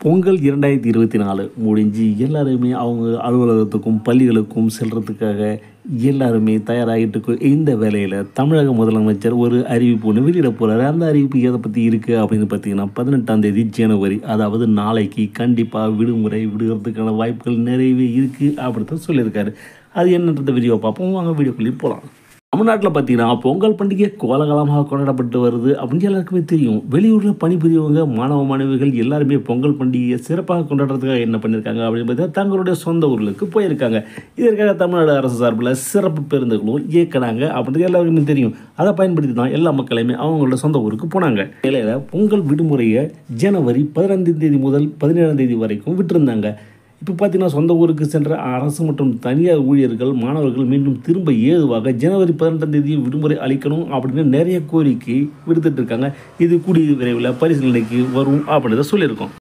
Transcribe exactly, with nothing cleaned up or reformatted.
பொங்கல் இரண்டாயிரத்தி இருபத்தி நாலு முடிஞ்சு எல்லாருமே அவங்க அலுவலகத்துக்கும் பள்ளிகளுக்கும் செல்றதுக்காக எல்லாருமே தயாராகிட்டு இருக்கு. இந்த வேலையில் தமிழக முதலமைச்சர் ஒரு அறிவிப்பு ஒன்று வெளியிட போகிறாரு. அந்த அறிவிப்பு எதை பற்றி இருக்குது அப்படின்னு பார்த்தீங்கன்னா, பதினெட்டாம் தேதி ஜனவரி, அதாவது நாளைக்கு கண்டிப்பாக விடுமுறை விடுகிறதுக்கான வாய்ப்புகள் நிறையவே இருக்குது அப்படின்னு சொல்லியிருக்காரு. அது என்னன்றதை வீடியோ பார்ப்போம், வாங்க வீடியோக்குள்ளேயே போகலாம். தமிழ்நாட்டில் பார்த்தீங்கன்னா பொங்கல் பண்டிகை கோலாகலமாக கொண்டாடப்பட்டு வருது அப்படின்னு எல்லாருக்குமே தெரியும். வெளியூரில் பணிபுரியவங்க மாணவ மாணவிகள் எல்லாருமே பொங்கல் பண்டிகையை சிறப்பாக கொண்டாடுறதுக்காக என்ன பண்ணியிருக்காங்க அப்படின்னு பார்த்தீங்கன்னா, தங்களுடைய சொந்த ஊர்களுக்கு போயிருக்காங்க. இதற்காக தமிழ்நாடு அரசு சார்பில் சிறப்பு பேருந்துகளும் இயக்கினாங்க அப்படின்றது எல்லாருக்குமே தெரியும். அதை பயன்படுத்தி தான் எல்லா மக்களுமே அவங்களோட சொந்த ஊருக்கு போனாங்க. நிலையில் பொங்கல் விடுமுறையை ஜனவரி பதினைந்தாம் தேதி முதல் பதினேழாம் தேதி வரைக்கும் விட்டுருந்தாங்க. இப்போ பார்த்தீங்கன்னா, சொந்த ஊருக்கு சென்ற அரசு மற்றும் தனியார் ஊழியர்கள் மாணவர்கள் மீண்டும் திரும்ப ஏதுவாக ஜனவரி பதினெட்டாம் தேதி விடுமுறை அளிக்கணும் அப்படின்னு நிறைய கோரிக்கை விடுத்துட்டு இருக்காங்க. இது கூடிய விரைவில் பரிசீலனைக்கு வரும் அப்படின்றத சொல்லியிருக்கோம்.